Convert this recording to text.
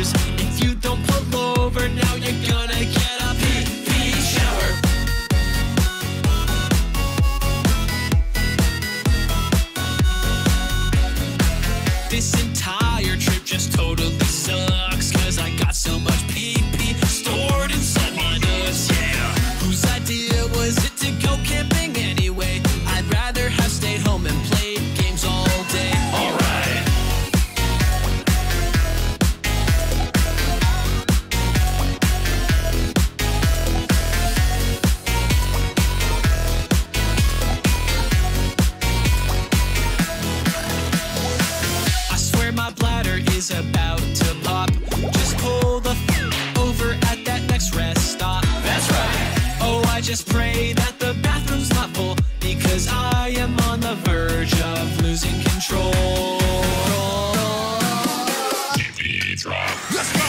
showers. If you don't pull over, now you're gonna get a pee shower. This entire trip just totally sucks, 'cause I got so much pee stored inside my nuts, yeah. Whose idea was it to go camping anyway? I'd rather have stayed home and played games all day. Alright. I swear my bladder is about to pop. Just pull the over at that next rest stop. That's right. Oh, I just pray that the bathroom's not full, because I am on the verge of losing control. Let's go!